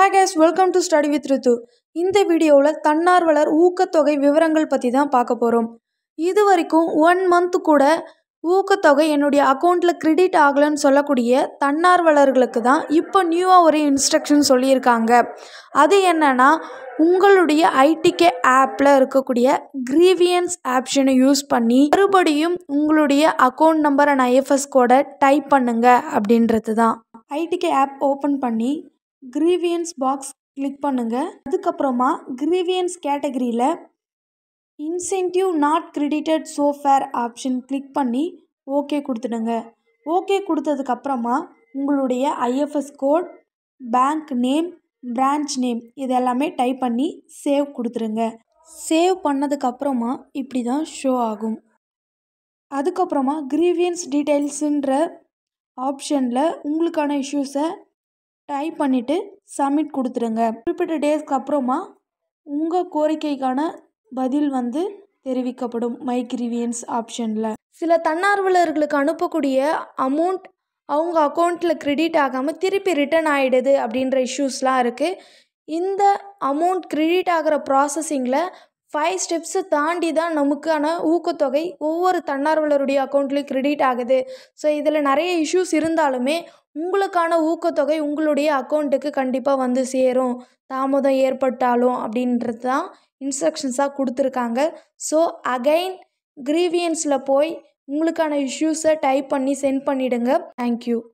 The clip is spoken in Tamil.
Hi guys, welcome to Study with Ritu. இந்த வீடியோவில் தன்னார்வலர் ஊக்கத்தொகை விவரங்கள் பற்றி தான் பார்க்க போகிறோம். இது வரைக்கும் 1 month கூட ஊக்கத்தொகை என்னுடைய அக்கௌண்ட்டில் கிரெடிட் ஆகலைன்னு சொல்லக்கூடிய தன்னார்வலர்களுக்கு தான் இப்போ நியூவாக ஒரு இன்ஸ்ட்ரக்ஷன் சொல்லியிருக்காங்க. அது என்னன்னா, உங்களுடைய ஐடிகே ஆப்பில் இருக்கக்கூடிய கிரீவியன்ஸ் ஆப்ஷனை யூஸ் பண்ணி மறுபடியும் உங்களுடைய அக்கௌண்ட் நம்பர் அண்ட் ஐஎஃப்எஸ் கோடை டைப் பண்ணுங்க அப்படின்றது தான். ஐடிகே ஆப் ஓப்பன் பண்ணி கிரீவியன்ஸ் பாக்ஸ் கிளிக் பண்ணுங்கள். அதுக்கப்புறமா கிரீவியன்ஸ் கேட்டகரியில் incentive not credited so far option click பண்ணி ஓகே கொடுத்துடுங்க. ஓகே கொடுத்ததுக்கப்புறமா உங்களுடைய IFS code, bank name, branch name இது எல்லாமே டைப் பண்ணி சேவ் கொடுத்துருங்க. சேவ் பண்ணதுக்கப்புறமா இப்படி தான் ஷோ ஆகும். அதுக்கப்புறமா கிரீவியன்ஸ் டீட்டெயில்ஸுன்ற ஆப்ஷனில் உங்களுக்கான இஷ்யூஸை டைப் பண்ணிவிட்டு சப்மிட் கொடுத்துருங்க. குறிப்பிட்ட டேஸ்க்கு அப்புறமா உங்கள் கோரிக்கைக்கான பதில் தெரிவிக்கப்படும் மை கிரீவியன்ஸ் ஆப்ஷனில். சில தன்னார்வலர்களுக்கு அனுப்பக்கூடிய அமௌண்ட் அவங்க அக்கௌண்ட்டில் கிரெடிட் ஆகாமல் திருப்பி ரிட்டர்ன் ஆகிடுது அப்படின்ற இஷ்யூஸ்லாம் இருக்குது. இந்த அமௌண்ட் கிரெடிட் ஆகிற ப்ராசஸிங்கில் 5 ஸ்டெப்ஸை தாண்டி தான் நமக்கான ஊக்கத்தொகை ஒவ்வொரு தன்னார்வலருடைய அக்கௌண்ட்லேயும் கிரெடிட் ஆகுது. ஸோ இதில் நிறைய இஷ்யூஸ் இருந்தாலுமே உங்களுக்கான ஊக்கத்தொகை உங்களுடைய அக்கௌண்ட்டுக்கு கண்டிப்பாக சேரும், தாமதம் ஏற்பட்டாலும் அப்படின்றது தான் இன்ஸ்ட்ரக்ஷன்ஸாக கொடுத்துருக்காங்க. ஸோ அகைன் கிரீவியன்ஸில் போய் உங்களுக்கான இஷ்யூஸை டைப் பண்ணி சென்ட் பண்ணிவிடுங்க. தேங்க்யூ.